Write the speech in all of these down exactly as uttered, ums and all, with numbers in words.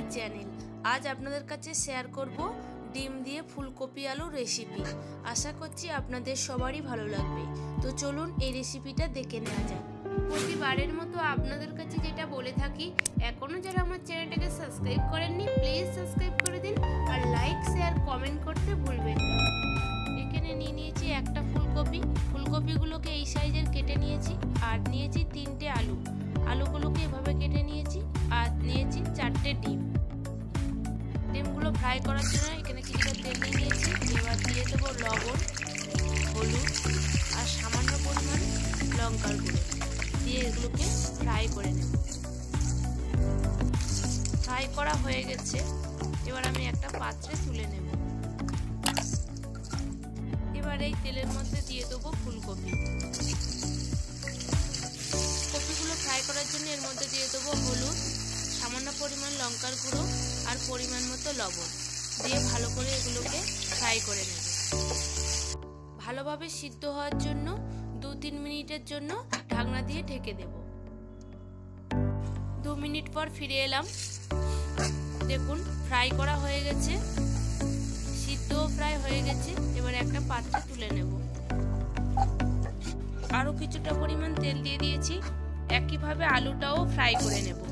Channel. আজ আপনাদের কাছে শেয়ার করব ডিম দিয়ে ফুলকপি আলু রেসিপি। আশা করছি আপনাদের সবারই ভালো লাগবে। তো চলুন এই রেসিপিটা দেখে নেওয়া যাক। প্রতিবারের মতো আপনাদের কাছে যেটা বলে থাকি, এখনও যারা আমার চ্যানেলটাকে সাবস্ক্রাইব করেননি প্লিজ সাবস্ক্রাইব করে দিন আর লাইক শেয়ার কমেন্ট করতে ভুলবেন না। এখানে নিয়ে নিয়েছি একটা ফুলকপি, ফুলকপিগুলোকে এই সাইজের কেটে নিয়েছি। আর নিয়েছি তিনটে আলু, আলুগুলোকে এভাবে কেটে নিয়েছি। আর নিয়েছি চারটে ডিম। ডিমগুলো ফ্রাই করার জন্য এখানে কিছুটা তেল নিয়ে নিয়েছি। এবার দিয়ে দেবো লবণ, হলুদ আর সামান্য পরিমাণ লঙ্কার গুঁড়ো দিয়ে এগুলোকে ফ্রাই করে নেব। ফ্রাই করা হয়ে গেছে, এবার আমি একটা পাত্রে তুলে নেব। এবার এই তেলের মধ্যে দিয়ে দেবো ফুলকপি। কপিগুলো ফ্রাই করার জন্য এর মধ্যে দিয়ে দেবো হলুদ, সামান্য পরিমাণ লঙ্কার গুঁড়ো আর পরিমাণ মতো লবণ দিয়ে ভালো করে এগুলোকে ফ্রাই করে নেব। ভালোভাবে সিদ্ধ হওয়ার জন্য দু তিন মিনিটের জন্য ঢাকনা দিয়ে ঢেকে দেব। দু মিনিট পর ফিরে এলাম। দেখুন ফ্রাই করা হয়ে গেছে, সিদ্ধও ফ্রাই হয়ে গেছে। এবার একটা পাত্রে তুলে নেব। আরও কিছুটা পরিমাণ তেল দিয়ে দিয়েছি। একইভাবে আলুটাও ফ্রাই করে নেব।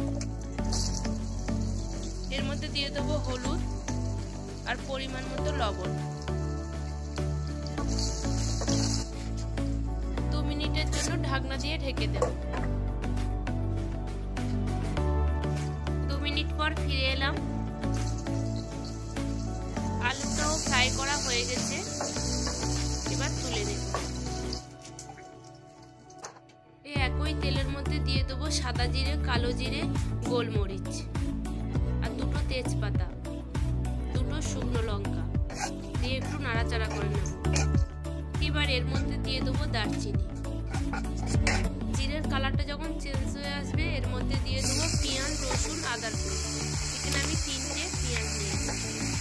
এর মধ্যে দিয়ে দেবো হলুদ আর পরিমাণ মতো লবণ। দু মিনিটের জন্য ঢাকনা দিয়ে ঢেকে দেব। দু মিনিট পর ফিরে এলাম। আলুটাও ফ্রাই করা হয়ে গেছে, এবার তুলে দেব। এই একই তেলের মধ্যে দিয়ে দেবো সাদা জিরে, কালো জিরে, গোলমরিচ আর দুটো তেজপাতা, দুটো শুকনো লঙ্কা দিয়ে একটু নাড়াচাড়া করে নেব। এবার এর মধ্যে দিয়ে দেবো দারচিনি। জিরের কালারটা যখন চেঞ্জ হয়ে আসবে এর মধ্যে দিয়ে দেবো পেঁয়াজ, রসুন, আদার পেস্ট। এখানে আমি তিনটে পেঁয়াজ নিয়েছি।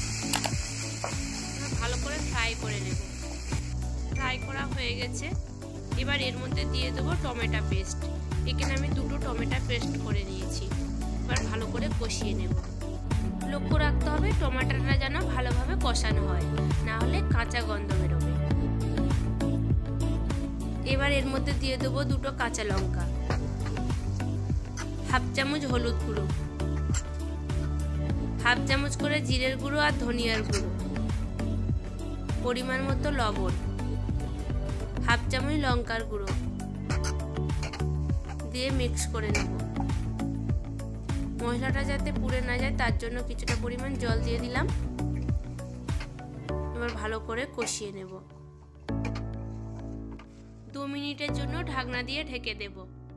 ভালো করে ফ্রাই করে নেব। ফ্রাই করা হয়ে গেছে, এবার এর মধ্যে দিয়ে দেবো টমেটো পেস্ট। এখানে আমি দুটো টমেটো পেস্ট করে নিয়েছি। এবার ভালো করে কষিয়ে নেব। লক্ষ্য রাখতে হবে টমেটোটা যেন ভালোভাবে কষানো হয়, না হলে কাঁচা গন্ধ বেরোবে। এবার এর মধ্যে দিয়ে দেবো দুটো কাঁচা লঙ্কা, হাফ চামচ হলুদ গুঁড়ো, হাফ চামচ করে জিরের গুঁড়ো আর ধনিয়ার গুঁড়ো, পরিমাণ মতো লবণ, হাফ চামচ লঙ্কার গুঁড়ো দিয়ে মিক্স করে নেব। মশলাটা যাতে পুড়ে না যায় তার জন্য কিছুটা পরিমাণ জল দিয়ে দিলাম। এবার ভালো করে কষিয়ে নেব। দু মিনিটের জন্য ঢাকনা দিয়ে ঢেকে দেব।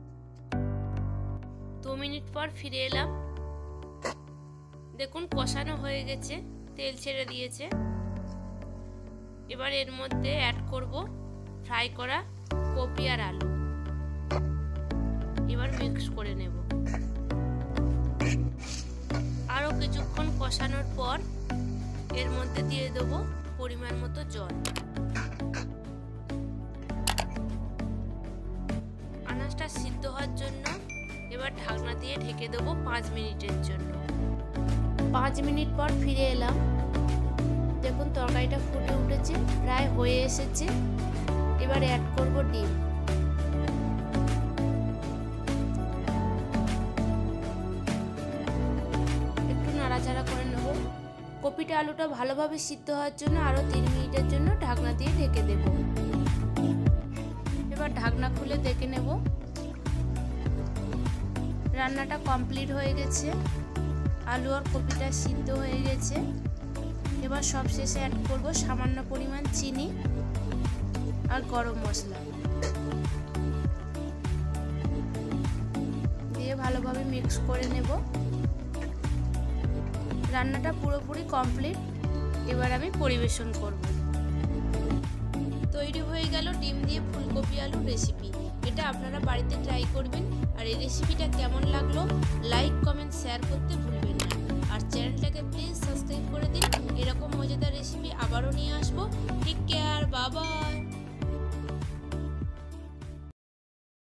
দু মিনিট পর ফিরে এলাম। দেখুন কষানো হয়ে গেছে, তেল ছেড়ে দিয়েছে। এবার এর মধ্যে অ্যাড করব ফ্রাই করা কপি আর আলু। এবার মিক্স করে নেব। আরও কিছুক্ষণ কষানোর পর এর মধ্যে দিয়ে দেবো পরিমাণ মতো জল। আনাজটা সিদ্ধ হওয়ার জন্য এবার ঢাকনা দিয়ে ঢেকে দেবো পাঁচ মিনিটের জন্য। পাঁচ মিনিট পর ফিরে এলাম। দেখুন তরকারিটা ফুটে উঠেছে, প্রায় হয়ে এসেছে। এবার অ্যাড করব ডিম। একটু নাড়াচাড়া করে নেব। কপিটা আলুটা ভালোভাবে সিদ্ধ হওয়ার জন্য আরও তিন মিনিটের জন্য ঢাকনা দিয়ে ঢেকে দেব। এবার ঢাকনা খুলে দেখে নেব। রান্নাটা কমপ্লিট হয়ে গেছে, আলু আর কপিটা সিদ্ধ হয়ে গেছে। এবার সব শেষে অ্যাড করব সামান্য পরিমাণ চিনি আর গরম মশলা দিয়ে ভালোভাবে মিক্স করে নেব। রান্নাটা পুরোপুরি কমপ্লিট। এবার আমি পরিবেশন করব। তৈরি হয়ে গেল ডিম দিয়ে ফুলকপি আলু রেসিপি। এটা আপনারা বাড়িতে ট্রাই করবেন। আর এই রেসিপিটা কেমন লাগলো লাইক, কমেন্ট, শেয়ার করতে ভুলবেন না। আর চ্যানেলটাকে প্লিজ সাবস্ক্রাইব করে দিন। এরকম মজাদার রেসিপি আবারও নিয়ে আসবো। Take care, bye by.